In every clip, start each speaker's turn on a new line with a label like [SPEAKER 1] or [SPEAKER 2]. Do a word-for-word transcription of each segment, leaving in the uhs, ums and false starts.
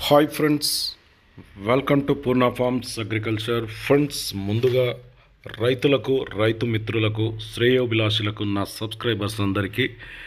[SPEAKER 1] Hi friends, welcome to Purna farms agriculture. Friends, ముందుగా రైతులకు, రైతు మిత్రులకు, శ్రేయోభిలాషులకు, నా సబ్స్క్రైబర్స్ అందరికీ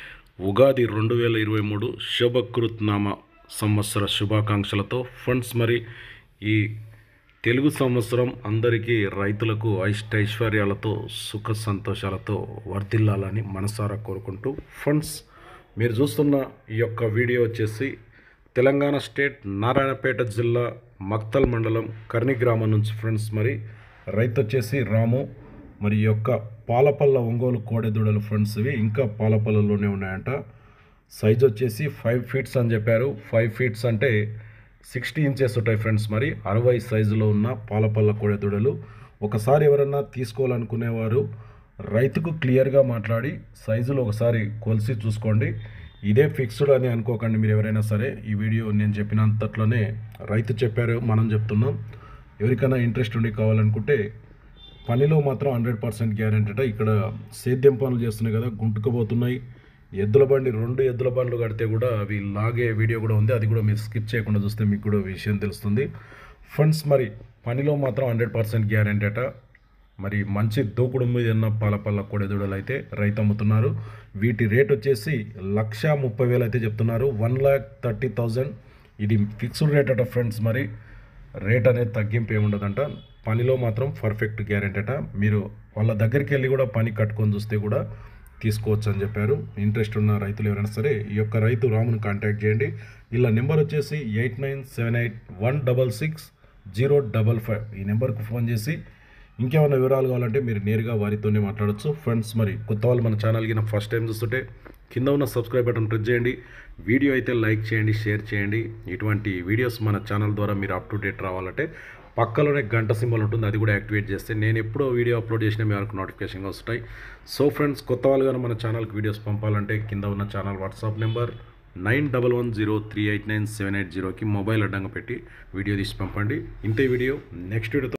[SPEAKER 1] ఉగాది రెండు వేల ఇరవై మూడు శుభకృత్ నామ సంవత్సర శుభాకాంక్షలతో. ఫ్రెండ్స్, మరి ఈ తెలుగు సంవత్సరం అందరికీ రైతులకు ఐష్టైశ్వర్యాలతో, సుఖ సంతోషాలతో వర్ధిల్లాలని మనసారా కోరుకుంటూ, ఫ్రెండ్స్ మీరు చూస్తున్న ఈ యొక్క వీడియో వచ్చేసి తెలంగాణ స్టేట్ నారాయణపేట జిల్లా మక్తల్ మండలం కర్ని గ్రామం నుంచి. ఫ్రెండ్స్, మరి రైతు వచ్చేసి రాము. మరి ఈ యొక్క పాలపల్ల ఒంగోలు కోడెదూడలు ఫ్రెండ్స్, ఇవి ఇంకా పాలపల్లలోనే ఉన్నాయంట. సైజ్ వచ్చేసి ఫైవ్ ఫీట్స్ అని చెప్పారు. ఫైవ్ ఫీట్స్ అంటే సిక్స్టీ ఇంచెస్ ఉంటాయి ఫ్రెండ్స్. మరి అరవై సైజులో ఉన్న పాలపల్ల కోడెదూడలు. ఒకసారి ఎవరన్నా తీసుకోవాలనుకునేవారు రైతుకు క్లియర్గా మాట్లాడి సైజులు ఒకసారి కొలిసి చూసుకోండి. ఇదే ఫిక్స్డ్ అని అనుకోకండి మీరు ఎవరైనా సరే. ఈ వీడియో నేను చెప్పినంతట్లోనే రైతు చెప్పారు, మనం చెప్తున్నాం. ఎవరికైనా ఇంట్రెస్ట్ ఉండి కావాలనుకుంటే పనిలో మాత్రం హండ్రెడ్ పర్సెంట్ గ్యారెంటీ. ఇక్కడ సేద్యం పనులు చేస్తున్నాయి కదా, గుంటుకుపోతున్నాయి. ఎద్దుల బండి రెండు ఎద్దుల బండ్లు కడితే కూడా అవి లాగే వీడియో కూడా ఉంది. అది కూడా మీరు స్కిప్ చేయకుండా చూస్తే మీకు కూడా విషయం తెలుస్తుంది. ఫ్రెండ్స్, మరి పనిలో మాత్రం హండ్రెడ్ పర్సెంట్ గ్యారెంటీ అట. మరి మంచి దూకుడు మీద ఉన్న పాలపల్ల కోడెదూడలు అయితే రైతు అమ్ముతున్నారు. వీటి రేట్ వచ్చేసి లక్ష ముప్పై వేలు అయితే చెప్తున్నారు. వన్ ల్యాక్ థర్టీ థౌజండ్ ఇది ఫిక్స్డ్ రేట్ అట ఫ్రెండ్స్. మరి రేట్ అనేది తగ్గింపు ఏముండదంట. పనిలో మాత్రం పర్ఫెక్ట్ గ్యారెంటీ అట. మీరు వాళ్ళ దగ్గరికి వెళ్ళి కూడా పని కట్టుకొని చూస్తే కూడా తీసుకోవచ్చు అని చెప్పారు. ఇంట్రెస్ట్ ఉన్న రైతులు ఎవరైనా సరే ఈ యొక్క రైతు రాముని కాంటాక్ట్ చేయండి. ఇలా నెంబర్ వచ్చేసి eight nine seven eight one double six zero double five. ఈ నెంబర్కి ఫోన్ చేసి ఇంకేమైనా వివరాలు కావాలంటే మీరు నేరుగా వారితోనే మాట్లాడచ్చు. ఫ్రెండ్స్, మరి కొత్త వాళ్ళు మన ఛానల్కి నా ఫస్ట్ టైం చూస్తుంటే కింద ఉన్న సబ్స్క్రైబ్ బటన్ ప్రెస్ చేయండి. వీడియో అయితే లైక్ చేయండి, షేర్ చేయండి. ఇటువంటి వీడియోస్ మన ఛానల్ ద్వారా మీరు అప్ టు డేట్ రావాలంటే పక్కలోనే గంట సింబల్ ఉంటుంది, అది కూడా యాక్టివేట్ చేస్తే నేను ఎప్పుడో వీడియో అప్లోడ్ చేసినా మీ వరకు నోటిఫికేషన్గా వస్తాయి. సో ఫ్రెండ్స్, కొత్త వాళ్ళు కానీ మన ఛానల్కి వీడియోస్ పంపాలంటే కింద ఉన్న channel WhatsApp number nine double one zero three eight nine seven eight జీరోకి మొబైల్ అడ్డంగా పెట్టి వీడియో తీసి పంపండి. ఇంతే వీడియో. నెక్స్ట్ వీడియోతో